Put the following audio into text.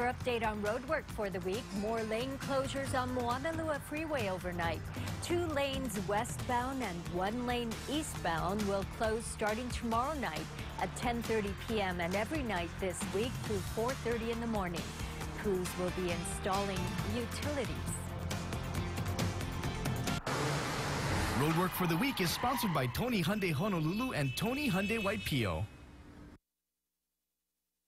your update on roadwork for the week. More lane closures on Moanalua Freeway overnight. 2 lanes westbound and 1 lane eastbound will close starting tomorrow night at 10:30 p.m. and every night this week through 4:30 in the morning. Crews will be installing utilities. Roadwork for the week is sponsored by Tony Hyundai Honolulu and Tony Hyundai Waipio.